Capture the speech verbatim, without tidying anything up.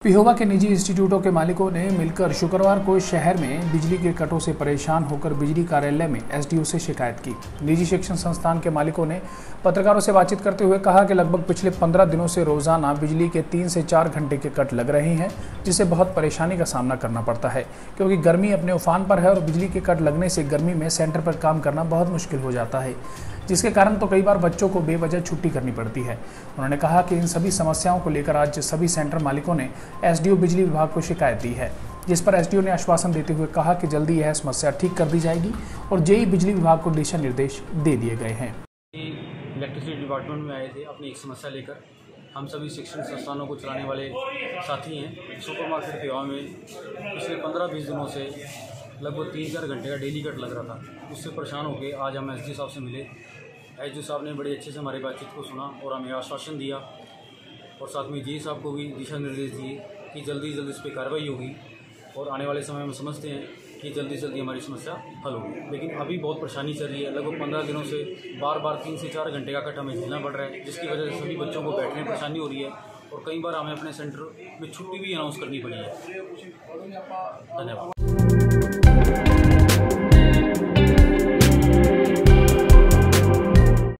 पिहोवा के निजी इंस्टीट्यूटों के मालिकों ने मिलकर शुक्रवार को शहर में बिजली के कटों से परेशान होकर बिजली कार्यालय में एसडीओ से शिकायत की। निजी शिक्षण संस्थान के मालिकों ने पत्रकारों से बातचीत करते हुए कहा कि लगभग पिछले पंद्रह दिनों से रोजाना बिजली के तीन से चार घंटे के कट लग रहे हैं, जिससे बहुत परेशानी का सामना करना पड़ता है, क्योंकि गर्मी अपने उफान पर है और बिजली के कट लगने से गर्मी में सेंटर पर काम करना बहुत मुश्किल हो जाता है, जिसके कारण तो कई बार बच्चों को बेवजह छुट्टी करनी पड़ती है। उन्होंने कहा कि इन सभी समस्याओं को लेकर आज सभी सेंटर मालिकों ने एसडीओ बिजली विभाग को शिकायत दी है, जिस पर एसडीओ ने आश्वासन देते हुए कहा कि जल्दी यह समस्या ठीक कर दी जाएगी और जेई बिजली विभाग को दिशा निर्देश दे दिए गए हैं। इलेक्ट्रिसिटी डिपार्टमेंट में आए थे अपनी एक समस्या लेकर। हम सभी शिक्षण संस्थानों को चलाने वाले साथी हैं। सुपर मार्केट पिहोवा में पिछले पंद्रह बीस दिनों से लगभग तीन चार घंटे का डेली कट लग रहा था। उससे परेशान होकर आज हम एसडी साहब से मिले। एसडी साहब ने बड़े अच्छे से हमारी बातचीत को सुना और हमें आश्वासन दिया और साथ में जी साहब को भी दिशा निर्देश दिए कि जल्दी जल्दी इस पर कार्रवाई होगी और आने वाले समय में समझते हैं कि जल्दी जल्दी हमारी समस्या हल होगी। लेकिन अभी बहुत परेशानी चल रही है। लगभग पंद्रह दिनों से बार बार तीन से चार घंटे का कट हमें झेलना पड़ रहा है, जिसकी वजह से सभी बच्चों को बैठने में परेशानी हो रही है और कई बार हमें अपने सेंटर में छुट्टी भी अनाउंस करनी पड़ी है। धन्यवाद।